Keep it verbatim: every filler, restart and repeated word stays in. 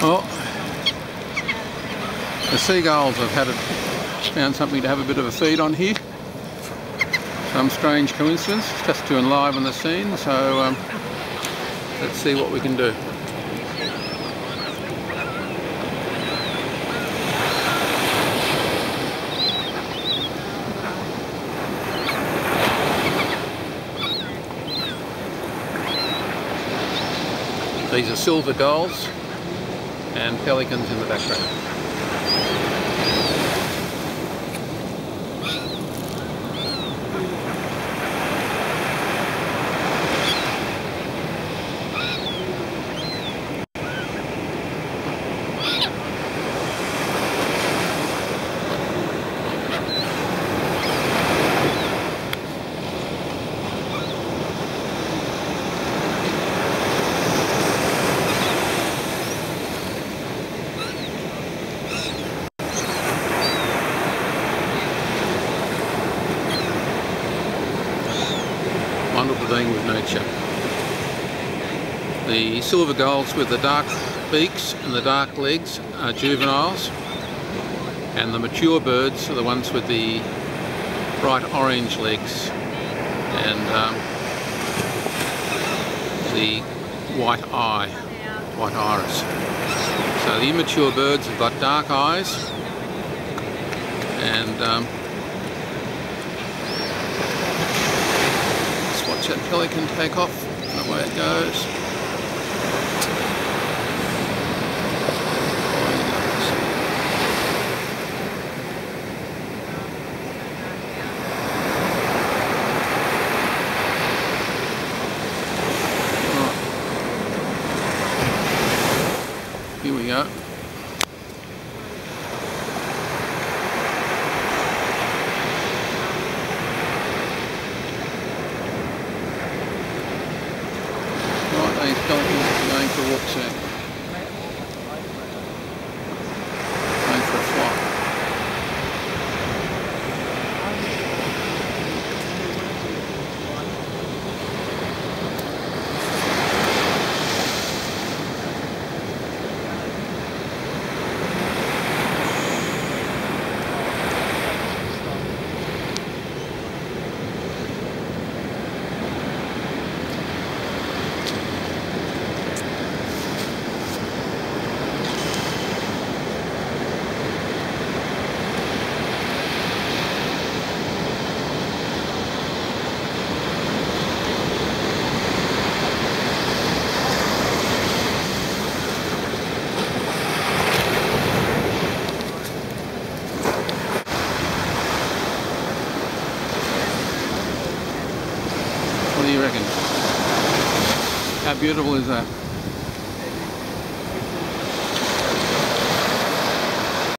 Well, the seagulls have had a, found something to have a bit of a feed on here. Some strange coincidence, just to enliven the scene. So um, let's see what we can do. These are silver gulls and pelicans in the background. Wonderful being with nature. The silver gulls with the dark beaks and the dark legs are juveniles, and the mature birds are the ones with the bright orange legs and um, the white eye, white iris. So the immature birds have got dark eyes, and um, watch that pelican take off, and away it goes. Right. Here we go. These pelicans are going for a walk soon. Going for a flight. What do you reckon? How beautiful is that?